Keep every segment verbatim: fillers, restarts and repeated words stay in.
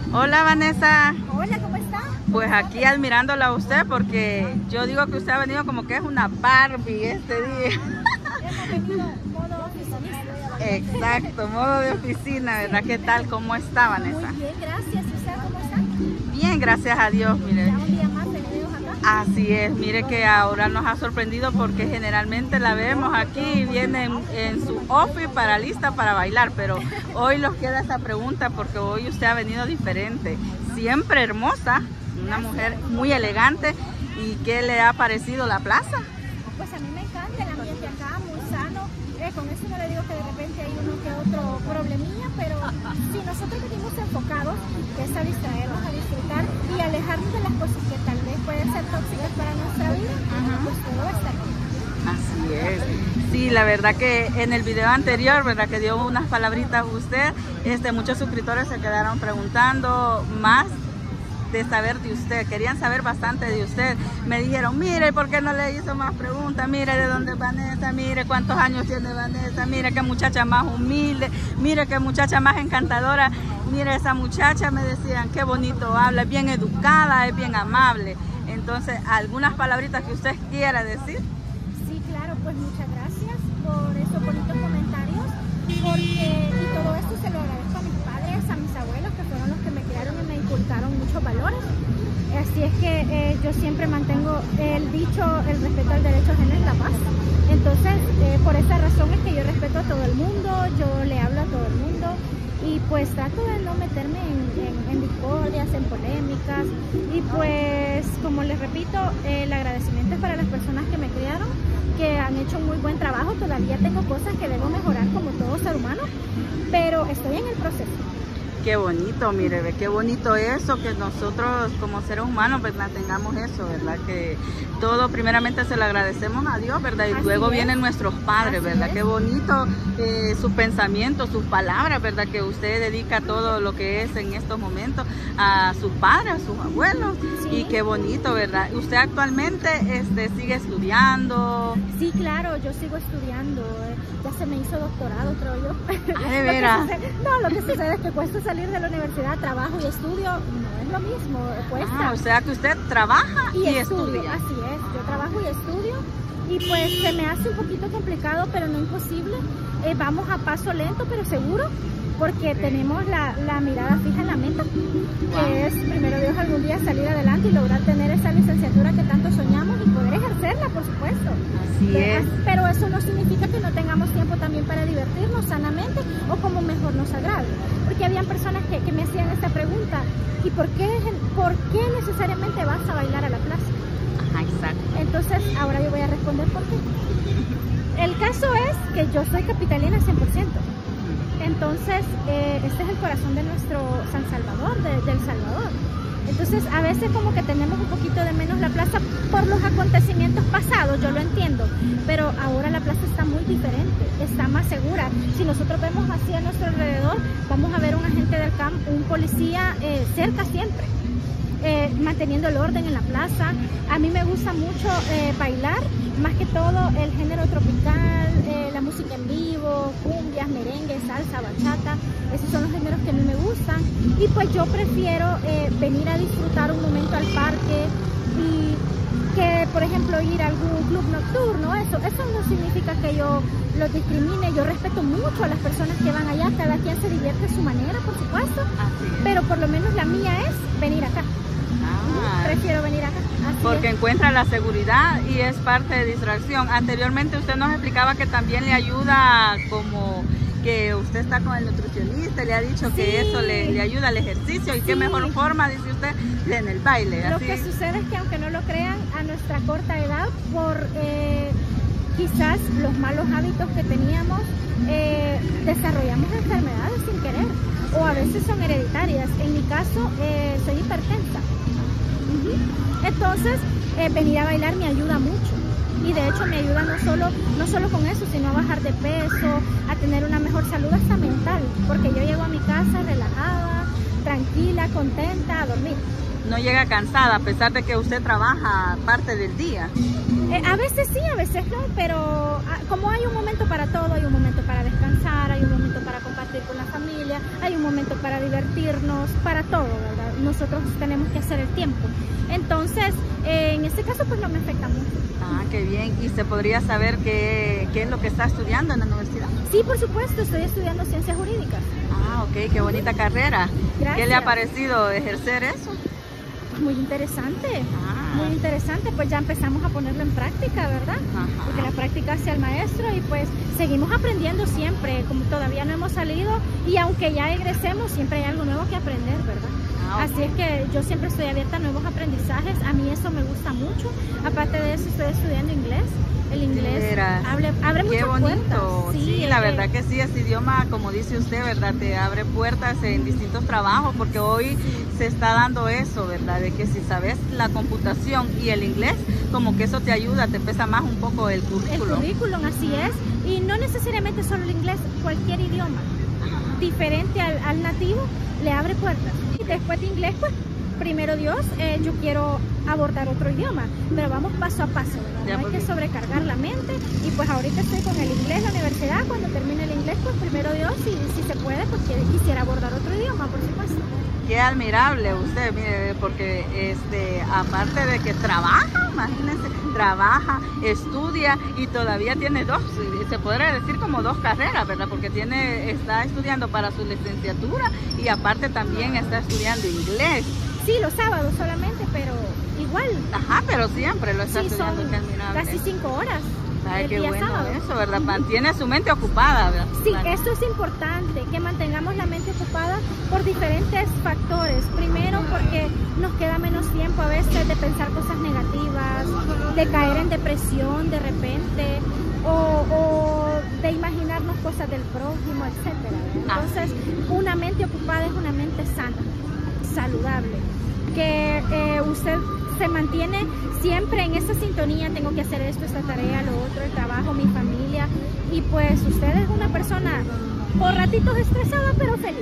Hola Vanessa. Hola, ¿cómo está? Pues aquí admirándola a usted porque yo digo que usted ha venido como que es una Barbie este día. Hemos venido modo oficinista. Exacto, modo de oficina, ¿verdad? ¿Qué tal? ¿Cómo está Vanessa? Muy bien, gracias. ¿Usted cómo está? Bien, gracias a Dios, mire. Ya un día más venidos acá. Así es, mire que ahora nos ha sorprendido porque generalmente la vemos aquí y viene en, en su outfit para lista para bailar, pero hoy nos queda esa pregunta porque hoy usted ha venido diferente, siempre hermosa, una mujer muy elegante. ¿Y qué le ha parecido la plaza? Pues a mí me encanta el ambiente acá, muy sano. Eh, con eso no le digo que de repente hay uno que otro problemilla, pero si nosotros venimos enfocados, que es a distraernos, a disfrutar y alejarnos de las cosas que tal vez pueden ser tóxicas para nuestra vida, uh-huh. Pues todo va a estar bien. Así es. Sí, la verdad que en el video anterior, verdad que dio unas palabritas usted, este, muchos suscriptores se quedaron preguntando más de saber de usted, querían saber bastante de usted. Me dijeron, mire, ¿por qué no le hizo más preguntas? Mire de dónde es Vanessa, mire cuántos años tiene Vanessa, mire qué muchacha más humilde, mire qué muchacha más encantadora, mire esa muchacha, me decían, qué bonito habla, es bien educada, es bien amable. Entonces, ¿algunas palabritas que usted quiera decir? Sí, claro, pues muchas gracias por esos bonitos comentarios, porque y todo esto se lo agradezco a mis padres, a mis abuelos, que fueron los que me criaron y me inculcaron muchos valores. Así es que eh, yo siempre mantengo el dicho, el respeto al derecho ajeno es la paz. Entonces, eh, por esa razón es que yo respeto a todo el mundo, yo le hablo a todo el mundo y pues trato de no meterme en, en, en discordias, en polémicas. Y pues, como les repito, eh, el agradecimiento es para las personas que me criaron, que han hecho un muy buen trabajo. Todavía tengo cosas que debo mejorar como todo ser humano, pero estoy en el proceso. Qué bonito, mire, ve, qué bonito eso, que nosotros como seres humanos, ¿verdad? Tengamos eso, ¿verdad? Que todo primeramente se lo agradecemos a Dios, ¿verdad? Y Así luego es. vienen nuestros padres, Así ¿verdad? es. Qué bonito eh, sus pensamientos, sus palabras, ¿verdad? Que usted dedica todo lo que es en estos momentos a sus padres, a sus abuelos. Sí. Y qué bonito, ¿verdad? ¿Usted actualmente este, sigue estudiando? Sí, claro, yo sigo estudiando. eh, Ya se me hizo doctorado, creo yo. Ah, ¿de veras? Lo que sucede, no, lo que sucede es que cuesta salir de la universidad, trabajo y estudio, no es lo mismo, cuesta. Ah, o sea que usted trabaja y, y estudia. estudio, así es, yo trabajo y estudio y pues se me hace un poquito complicado, pero no imposible. Eh, vamos a paso lento pero seguro, porque sí. Tenemos la, la mirada fija en la meta, wow. Que es, primero Dios, algún día salir adelante y lograr tener esa licenciatura que tanto soñamos y poder ejercerla, por supuesto. Así es. Pero eso no significa que no tengamos tiempo también para divertirnos sanamente o como mejor nos agrade. Porque habían personas que, que me hacían esta pregunta, ¿y por qué, por qué necesariamente vas a bailar a la plaza? Ajá, exacto. Entonces, ahora yo voy a responder por qué. El caso es que yo soy capitalina cien por ciento. Entonces, eh, este es el corazón de nuestro San Salvador, de, del Salvador. Entonces, a veces como que tenemos un poquito de menos la plaza por los acontecimientos pasados, yo lo entiendo, pero ahora la plaza está muy diferente, está más segura. Si nosotros vemos así a nuestro alrededor, vamos a ver un agente del C A M, un policía eh, cerca siempre, eh, manteniendo el orden en la plaza. A mí me gusta mucho eh, bailar, más que todo el género tropical, eh, la música en vivo, cumbias, merengue, salsa, bachata. Esos son los géneros que a mí me gustan. Y pues yo prefiero eh, venir a disfrutar un momento al parque y que, por ejemplo, ir a algún club nocturno. Eso, eso no significa que yo los discrimine. Yo respeto mucho a las personas que van allá. Cada quien se divierte a su manera, por supuesto. Pero por lo menos la mía es venir acá. Ah, prefiero venir acá. Así porque es. Encuentra la seguridad y es parte de distracción. Anteriormente usted nos explicaba que también le ayuda, como que usted está con el nutricionista, le ha dicho, sí, que eso le, le ayuda al ejercicio y sí. Qué mejor forma, dice usted, en el baile. Lo así. Que sucede es que, aunque no lo crean, a nuestra corta edad, por eh, quizás los malos hábitos que teníamos, eh, desarrollamos enfermedades sin querer, o a veces son hereditarias. En mi caso, eh, soy hipertensa. Uh-huh. Entonces, eh, venir a bailar me ayuda mucho. Y de hecho me ayuda no solo, no solo con eso, sino a bajar de peso, a tener una mejor salud hasta mental. Porque yo llego a mi casa relajada, tranquila, contenta, a dormir. no llega cansada a pesar de que usted trabaja parte del día. Eh, a veces sí, a veces no, pero a, como hay un momento para todo, hay un momento para descansar, hay un momento para compartir con la familia, hay un momento para divertirnos, para todo, ¿verdad? Nosotros tenemos que hacer el tiempo. Entonces, eh, en este caso, pues no me afecta mucho. Ah, qué bien. ¿Y se podría saber qué, qué es lo que está estudiando en la universidad? Sí, por supuesto, estoy estudiando ciencias jurídicas. Ah, ok, qué bonita carrera. Gracias. ¿Qué le ha parecido ejercer eso? Muy interesante, ah. muy interesante, pues ya empezamos a ponerlo en práctica, ¿verdad? Ajá. Porque la práctica hace al maestro y pues seguimos aprendiendo siempre, como todavía no hemos salido y aunque ya egresemos, siempre hay algo nuevo que aprender, ¿verdad? Ah, okay. Así es que yo siempre estoy abierta a nuevos aprendizajes, a mí eso me gusta mucho, aparte de eso estoy estudiando inglés. El inglés abre, abre muchas puertas. Sí, sí, la verdad que sí, ese idioma, como dice usted, ¿verdad? Te abre puertas en distintos trabajos, porque hoy se está dando eso, ¿verdad? De que si sabes la computación y el inglés, como que eso te ayuda, te pesa más un poco el currículum. El currículum, así es. Y no necesariamente solo el inglés, cualquier idioma diferente al, al nativo le abre puertas. Y después de inglés, pues, primero Dios, eh, yo quiero abordar otro idioma, pero vamos paso a paso, ¿verdad? Ya, no hay que sobrecargar la mente y pues ahorita estoy con el inglés en la universidad, cuando termine el inglés, pues primero Dios, si, si se puede, pues quisiera abordar otro idioma, por supuesto. Qué admirable usted, mire, porque este, aparte de que trabaja, imagínense, trabaja, estudia y todavía tiene dos, se podría decir como dos carreras, ¿verdad? Porque tiene, está estudiando para su licenciatura y aparte también está estudiando inglés. Sí, los sábados solamente, pero igual. Ajá, pero siempre lo está sí, estudiando, son qué admirable. Casi cinco horas. Ay, el qué día bueno sábado. Eso, ¿verdad? Mantiene su mente ocupada, ¿verdad? Sí, claro. Eso es importante, que mantengamos la mente ocupada por diferentes factores. Primero, porque nos queda menos tiempo a veces de pensar cosas negativas, de caer en depresión de repente, o, o de imaginarnos cosas del prójimo, etcétera. Entonces, una mente ocupada es una mente sana, saludable, que eh, usted se mantiene siempre en esa sintonía, tengo que hacer esto, esta tarea, lo otro, el trabajo, mi familia, y pues usted es una persona por ratitos estresada pero feliz.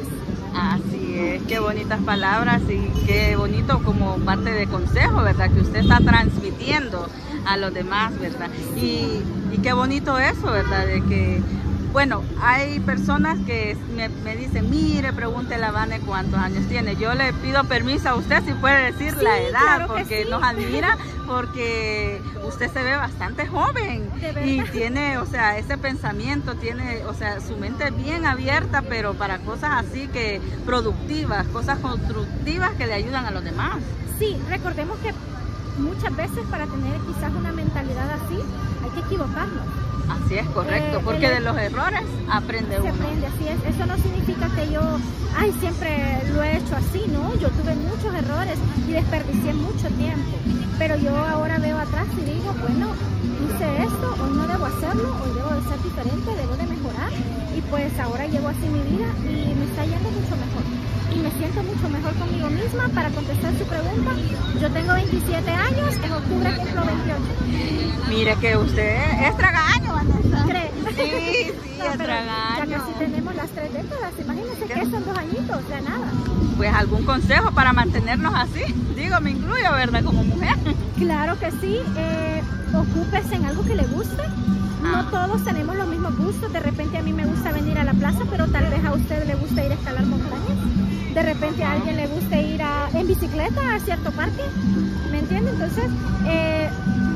Así es, qué bonitas palabras y qué bonito como parte de consejo, ¿verdad? Que usted está transmitiendo a los demás, ¿verdad? Y, y qué bonito eso, ¿verdad? De que, bueno, hay personas que me, me dicen, mire, pregúntele a Vane cuántos años tiene. Yo le pido permiso a usted si puede decir sí, la edad, claro porque sí. nos admira, porque usted se ve bastante joven y tiene, o sea, ese pensamiento, tiene, o sea, su mente es bien abierta, pero para cosas así que productivas, cosas constructivas que le ayudan a los demás. Sí, recordemos que muchas veces para tener quizás una mentalidad así, hay que equivocarnos. Así es, correcto, eh, porque el, de los errores aprende se uno. aprende, así es. Eso no significa que yo, ay, siempre lo he hecho así, ¿no? Yo tuve muchos errores y desperdicié mucho tiempo, pero yo ahora veo atrás y digo, bueno, hice esto, hoy no debo hacerlo, hoy debo de ser diferente, debo de mejorar, y pues ahora llevo así mi vida y me está yendo mucho mejor. Y me siento mucho mejor conmigo misma. Para contestar su pregunta, yo tengo veintisiete años, en octubre cumplo veintiocho. Mire que usted es tragaño, Vanessa. ¿Cree? Sí, sí, no, es tragaño. Ya casi tenemos las tres décadas, imagínense que son dos añitos, de nada. Pues algún consejo para mantenernos así, digo, me incluyo, ¿verdad? Como mujer. Claro que sí, eh, ocúpese en algo que le guste. No todos tenemos los mismos gustos, de repente a mí me gusta venir a la plaza, pero tal vez a usted le gusta ir a escalar montañas. De repente a alguien le gusta ir a, en bicicleta a cierto parque, ¿me entiende? Entonces, eh,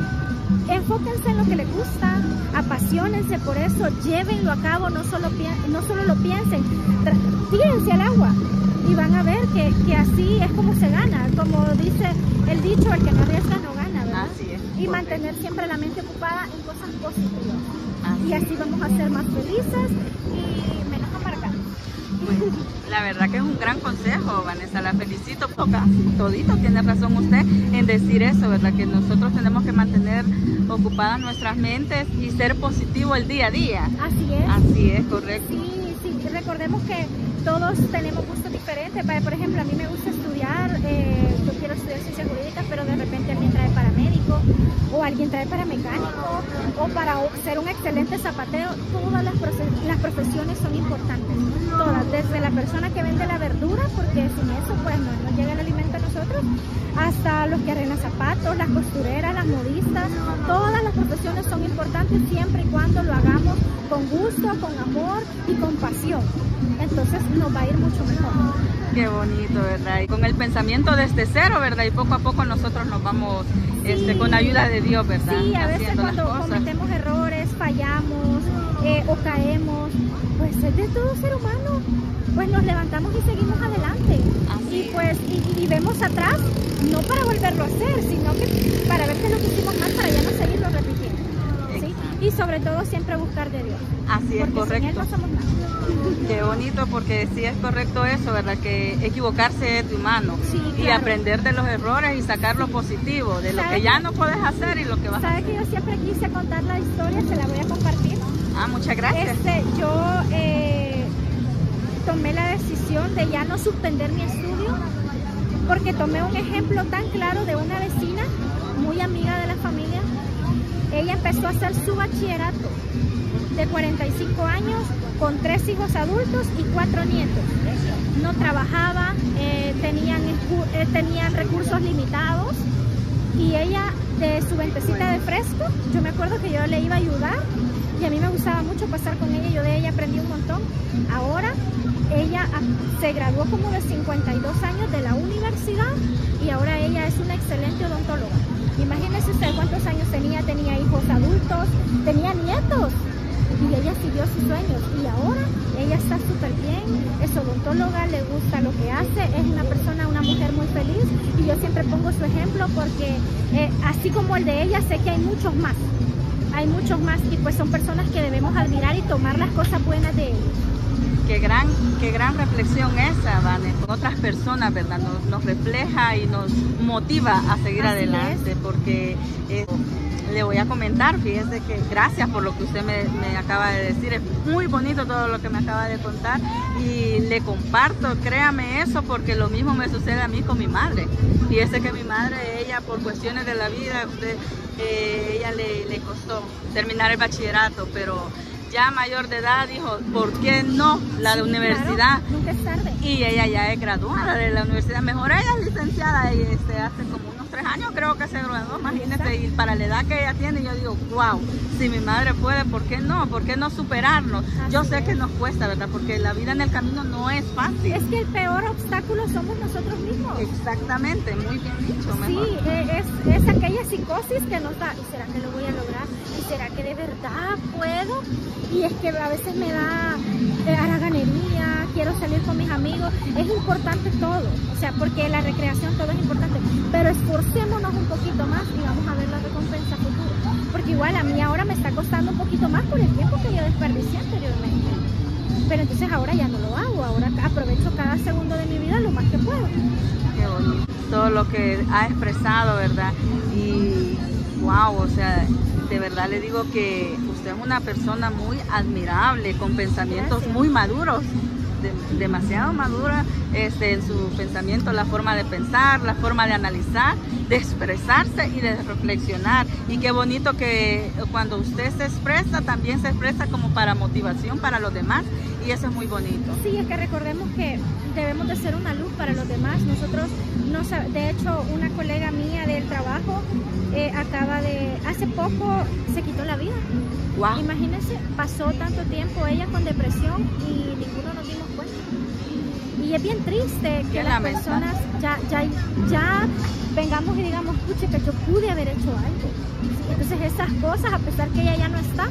enfóquense en lo que les gusta, apasionense por eso, llévenlo a cabo, no solo, no solo lo piensen, tírense al agua y van a ver que, que así es como se gana, como dice el dicho, el que no arriesga no gana, ¿verdad? Así es. Y mantener siempre la mente ocupada en cosas positivas. Así y así vamos a ser más felices y menos amargados. Bueno, la verdad que es un gran consejo, Vanessa, la felicito. Casi todito tiene razón usted en decir eso, ¿verdad? Que nosotros tenemos que mantener ocupadas nuestras mentes y ser positivo el día a día. Así es. Así es, correcto. Sí, sí, recordemos que todos tenemos gustos diferentes. Por ejemplo, a mí me gusta estudiar eh, yo quiero estudiar ciencias jurídicas, pero de repente alguien trae paramédico, o alguien trae para mecánico, o para ser un excelente zapatero. Todas las, las profesiones son importantes, todas, desde la persona que vende la verdura, porque sin eso pues no, no llega el alimento a nosotros, hasta los que arreglan zapatos, las costureras, las modistas. Todas las profesiones son importantes siempre y cuando lo hagamos con gusto, con amor y con pasión. Entonces nos va a ir mucho mejor. Qué bonito, ¿verdad? Y con el pensamiento desde cero, ¿verdad? Y poco a poco nosotros nos vamos, sí, este, con la ayuda de Dios, ¿verdad? Sí, a veces cuando cometemos errores, fallamos eh, o caemos, pues es de todo ser humano. Pues nos levantamos y seguimos adelante. Así y pues y, y vemos atrás, no para volverlo a hacer, sino que para ver qué es lo que hicimos mal, para ya no seguirlo repitiendo. ¿Sí? Y sobre todo siempre buscar de Dios. Así es, correcto. Sin Él no somos nada. Qué bonito, porque sí es correcto eso, ¿verdad? Que equivocarse es humano. Sí, claro. Y aprender de los errores y sacar lo positivo, de lo que ya no puedes hacer y lo que vas a hacer. ¿Sabe que yo siempre quise contar la historia? Se la voy a compartir. Ah, muchas gracias. Este, yo eh, tomé la decisión de ya no suspender mi estudio, porque tomé un ejemplo tan claro de una vecina, muy amiga de la familia. Ella empezó a hacer su bachillerato de cuarenta y cinco años, con tres hijos adultos y cuatro nietos. No trabajaba, eh, tenían, eh, tenían recursos limitados, y ella, de su ventecita de fresco, yo me acuerdo que yo le iba a ayudar y a mí me gustaba mucho pasar con ella, yo de ella aprendí un montón. Ahora ella se graduó como de cincuenta y dos años de la universidad y ahora ella es una excelente odontóloga. Imagínense usted cuántos años tenía, tenía hijos adultos, tenía nietos, y ella siguió sus sueños y ahora ella está súper bien, es odontóloga, le gusta lo que hace, es una persona, una mujer muy feliz, y yo siempre pongo su ejemplo porque eh, así como el de ella, sé que hay muchos más, hay muchos más, y pues son personas que debemos admirar y tomar las cosas buenas de ellos. Qué gran, qué gran reflexión esa, Vane, con otras personas, ¿verdad? Nos, nos refleja y nos motiva a seguir Así adelante, es. porque eh, le voy a comentar, fíjese que gracias por lo que usted me, me acaba de decir, es muy bonito todo lo que me acaba de contar, y le comparto, créame eso, porque lo mismo me sucede a mí con mi madre. Fíjese que mi madre, ella por cuestiones de la vida, usted, eh, ella le, le costó terminar el bachillerato, pero ya mayor de edad dijo, ¿por qué no la sí, universidad? Claro, nunca es tarde. Y ella ya es graduada de la universidad, mejor ella es licenciada, y este, hace como unos tres años creo que se graduó, imagínese, y para la edad que ella tiene, yo digo, wow, si mi madre puede, ¿por qué no? ¿Por qué no superarnos? Así yo sé es. que nos cuesta, ¿verdad? Porque la vida en el camino no es fácil. Es que el peor obstáculo somos nosotros mismos. Exactamente, muy bien dicho, mejor. Sí, es, es aquella psicosis que nos da, ¿y será que lo voy a lograr? ¿Y será que de verdad puedo? Y es que a veces me da eh, haraganería, quiero salir con mis amigos. Es importante todo, o sea, porque la recreación todo es importante, pero esforcémonos un poquito más y vamos a ver la recompensa futura. Porque igual a mí ahora me está costando un poquito más por el tiempo que yo desperdicié anteriormente. Pero entonces ahora ya no lo hago, ahora aprovecho cada segundo de mi vida lo más que puedo. Qué bonito. Todo lo que ha expresado, ¿verdad? Y wow, o sea, de verdad le digo que usted es una persona muy admirable, con pensamientos Gracias. muy maduros, de, demasiado madura este, en su pensamiento, la forma de pensar, la forma de analizar, de expresarse y de reflexionar. Y qué bonito que cuando usted se expresa, también se expresa como para motivación para los demás, y eso es muy bonito. Sí, es que recordemos que debemos de ser una luz para los demás. Nosotros, no, de hecho, una colega mía del trabajo eh, acaba de, hace poco se quitó la vida. Wow. Imagínense, pasó tanto tiempo ella con depresión y ninguno nos dimos cuenta. Y es bien triste que las personas ya, ya, ya vengamos y digamos, pucha, que yo pude haber hecho algo. Entonces esas cosas, a pesar que ella ya no está,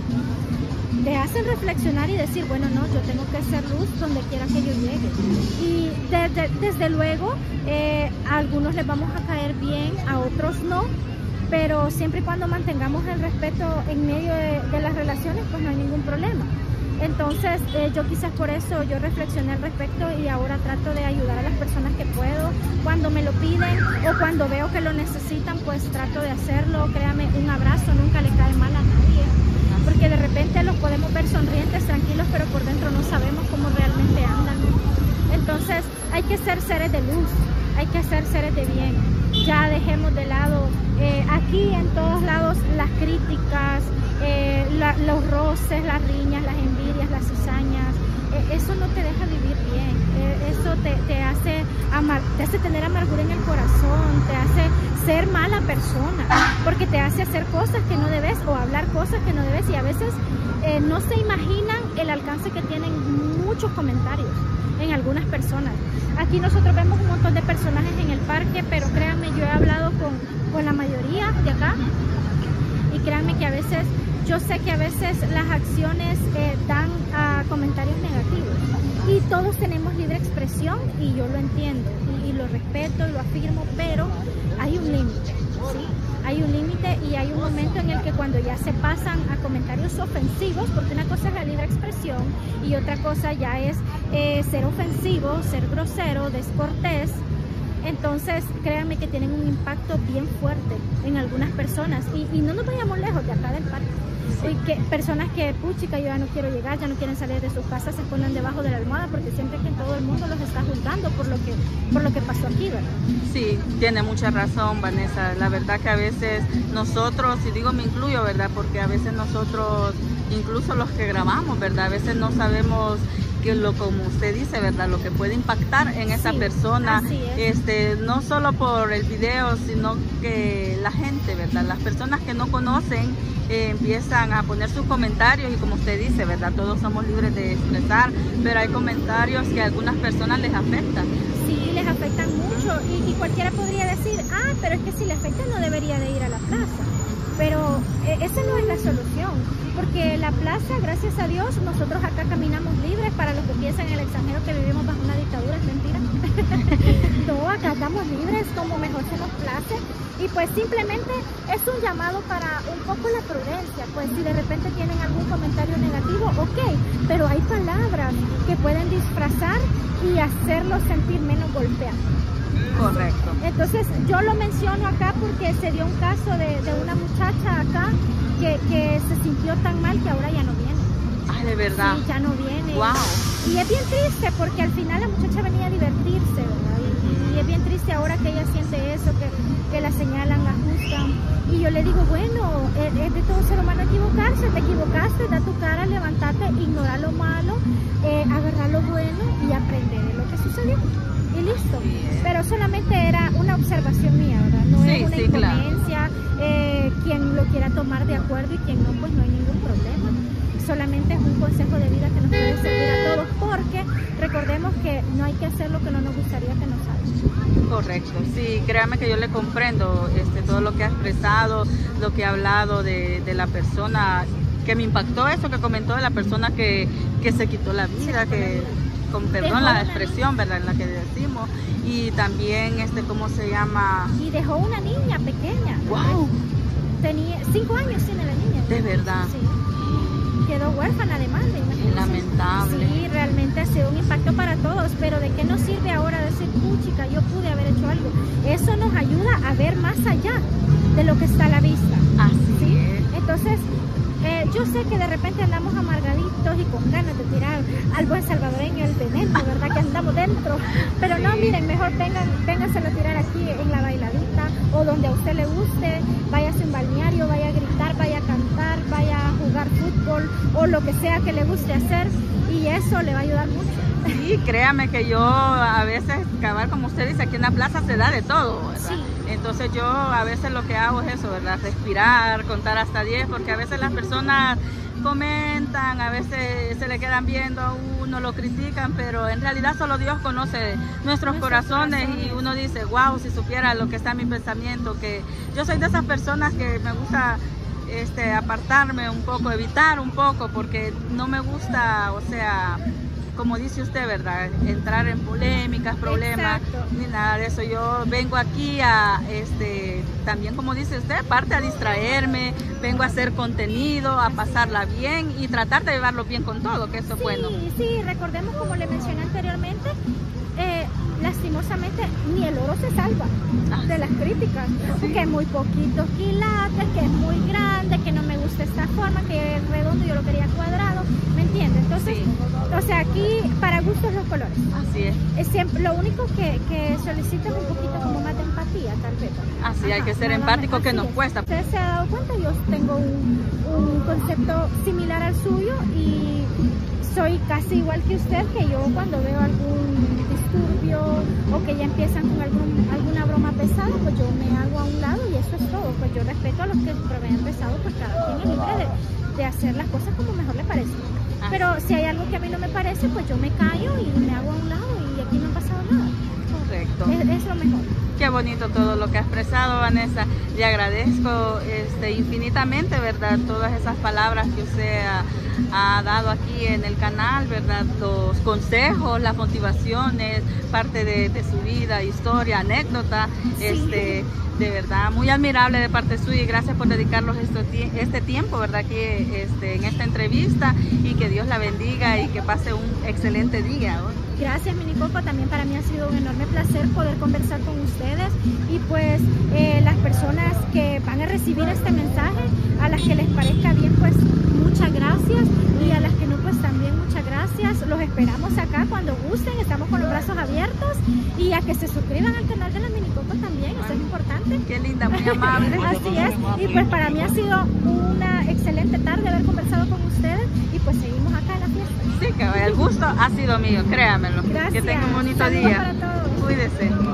te hacen reflexionar y decir, bueno, no, yo tengo que ser luz donde quiera que yo llegue. Y desde, desde luego, eh, a algunos les vamos a caer bien, a otros no, pero siempre y cuando mantengamos el respeto en medio de, de las relaciones, pues no hay ningún problema. Entonces, eh, yo quizás por eso yo reflexioné al respecto y ahora trato de ayudar a las personas que puedo. Cuando me lo piden o cuando veo que lo necesitan, pues trato de hacerlo. Créame, un abrazo nunca le cae mal a nadie, porque de repente los podemos ver sonrientes, tranquilos, pero por dentro no sabemos cómo realmente andan. Entonces, hay que ser seres de luz. hay que ser seres de bien. Ya dejemos de lado, eh, aquí en todos lados, las críticas, eh, la, los roces, las riñas, las envidias, las cizañas. Eh, eso no te deja vivir bien. Eh, eso te, te, hace amar, te hace tener amargura en el corazón, te hace ser mala persona, porque te hace hacer cosas que no debes o hablar cosas que no debes, y a veces eh, no se imaginan el alcance que tienen muchos comentarios en algunas personas. Aquí nosotros vemos un montón de personajes en el parque, pero créanme, yo he hablado con, con la mayoría de acá, y créanme que a veces, yo sé que a veces las acciones eh, dan a comentarios negativos, y todos tenemos libre expresión, y yo lo entiendo, y, y lo respeto, y lo afirmo, pero hay un límite, ¿sí? Hay un límite y hay un momento en el que cuando ya se pasan a comentarios ofensivos, porque una cosa es la libre expresión y otra cosa ya es eh, ser ofensivo, ser grosero, descortés, entonces créanme que tienen un impacto bien fuerte en algunas personas, y, y no nos vayamos lejos de acá del parque. Y que personas que, puchica, yo ya no quiero llegar, ya no quieren salir de sus casas, se ponen debajo de la almohada porque sienten que todo el mundo los está juzgando por lo que, por lo que pasó aquí, ¿verdad? Sí, tiene mucha razón, Vanessa. La verdad que a veces nosotros, y digo me incluyo, ¿verdad? Porque a veces nosotros, incluso los que grabamos, ¿verdad? A veces no sabemos que lo, como usted dice, ¿verdad? Lo que puede impactar en esa sí, persona, este, no solo por el video, sino que la gente, ¿verdad? Las personas que no conocen eh, empiezan a poner sus comentarios, y como usted dice, ¿verdad? Todos somos libres de expresar, pero hay comentarios que a algunas personas les afectan. Sí, les afectan mucho, y, y cualquiera podría decir, ah, pero es que si le afecta no debería de ir a la plaza. Pero eh, esa no es la solución, porque la plaza, gracias a Dios, nosotros acá caminamos libres. Para los que piensan en el extranjero que vivimos bajo una dictadura, es mentira. No, acá estamos libres como mejor se nos place, y pues simplemente es un llamado para un poco la prudencia. Pues si de repente tienen algún comentario negativo, ok, pero hay palabras que pueden disfrazar y hacerlos sentir menos golpeados. Correcto. Entonces yo lo menciono acá porque se dio un caso de, de una muchacha acá que, que se sintió tan mal que ahora ya no viene. Ay, de verdad. Sí, ya no viene. Wow. Y es bien triste porque al final la muchacha venía a divertirse, ¿verdad? Y, y es bien triste ahora que ella siente eso, que, que la señalan, la juzgan. Y yo le digo, bueno, es, es de todo ser humano equivocarse, te equivocaste, da tu cara, levántate, ignora lo malo, eh, agarra lo bueno y aprender de lo que sucedió. Y listo, pero solamente era una observación mía, ¿verdad? No sí, es una sí, imponencia, claro. eh, quien lo quiera tomar de acuerdo y quien no, pues no hay ningún problema. Solamente es un consejo de vida que nos puede servir a todos, porque recordemos que no hay que hacer lo que no nos gustaría que nos hagan. Correcto, sí, créame que yo le comprendo este, todo lo que ha expresado, lo que ha hablado de, de la persona, que me impactó eso que comentó de la persona que, que se quitó la vida, que... con perdón la expresión, ¿verdad? En la que decimos, y también este cómo se llama, y dejó una niña pequeña. Wow. Tenía cinco años tiene la niña. De verdad. Sí. Quedó huérfana de madre. Qué lamentable. Sí, realmente ha sido un impacto para todos, pero ¿de qué nos sirve ahora decir, puchica, yo pude haber hecho algo? Eso nos ayuda a ver más allá de lo que está a la vista. Así ¿sí? es. Entonces, Eh, yo sé que de repente andamos amargaditos y con ganas de tirar al buen salvadoreño el veneno, ¿verdad? Que andamos dentro. Pero no, miren, mejor vengan, vénganselo a tirar aquí en la bailadita o donde a usted le guste. Vaya a un balneario, vaya a gritar, vaya a cantar, vaya a jugar fútbol o lo que sea que le guste hacer, y eso le va a ayudar mucho. Sí, créame que yo a veces, cabal, como usted dice, aquí en la plaza se da de todo, ¿verdad? Sí. Entonces yo a veces lo que hago es eso, ¿verdad? Respirar, contar hasta diez, porque a veces las personas comentan, a veces se le quedan viendo a uno, lo critican, pero en realidad solo Dios conoce nuestros, nuestros corazones, corazones, y uno dice, wow, si supiera lo que está en mi pensamiento, que yo soy de esas personas que me gusta este, apartarme un poco, evitar un poco, porque no me gusta, o sea... como dice usted, ¿verdad? Entrar en polémicas, problemas, exacto, ni nada de eso. Yo vengo aquí a, este, también como dice usted, aparte a distraerme, vengo a hacer contenido, a pasarla bien y tratar de llevarlo bien con todo, que eso es sí, bueno. Sí, recordemos, como le mencioné anteriormente, eh, lastimosamente ni el oro se salva de las críticas, sí. que muy poquitos quilates, que es muy grande, que no me gusta esta forma, que es redondo, yo lo quería cuadrado, ¿me entiendes? Entonces, sí. o sea, aquí para gustos los colores. Así es. Es siempre, lo único que, que solicita es un poquito como más de empatía, tal vez. Así, Ajá, hay que ser nada empático, más, que nos es. cuesta. Usted se ha dado cuenta, yo tengo un, un concepto similar al suyo y soy casi igual que usted, que yo cuando veo algún disturbio o que ya empiezan con algún, alguna broma pesada, pues yo me hago a un lado y eso es todo. Pues yo respeto a los que proveen pesado, pues cada quien es libre de, de hacer las cosas como mejor le parece. Ah. Pero si hay algo que a mí no me parece, pues yo me callo y me hago a un lado y aquí no ha pasado nada. Correcto. Es, es lo mejor. Qué bonito todo lo que ha expresado, Vanessa. Le agradezco este, infinitamente, ¿verdad? Todas esas palabras que usted ha, ha dado aquí en el canal, ¿verdad? Los consejos, las motivaciones, parte de, de su vida, historia, anécdota. Sí. Este, de verdad, muy admirable de parte suya y gracias por dedicarnos este, este tiempo, ¿verdad? Aquí este, en esta entrevista y que Dios la bendiga y que pase un excelente día, ¿no? Gracias, Mini Coco, también para mí ha sido un enorme placer poder conversar con ustedes y pues eh, las personas que van a recibir este mensaje, a las que les parezca bien, pues muchas gracias y a las que no, pues también muchas gracias. Los esperamos acá cuando gusten, estamos con los brazos abiertos y a que se suscriban al canal de la Mini Coco también, eso es importante. Qué linda, muy amable. Así es, y pues para mí ha sido una excelente tarde haber conversado con ustedes y pues seguimos acá en la fiesta. Sí, que el gusto ha sido mío, créamelo. Gracias. Que tenga un bonito Saludos día. para todos. Cuídese.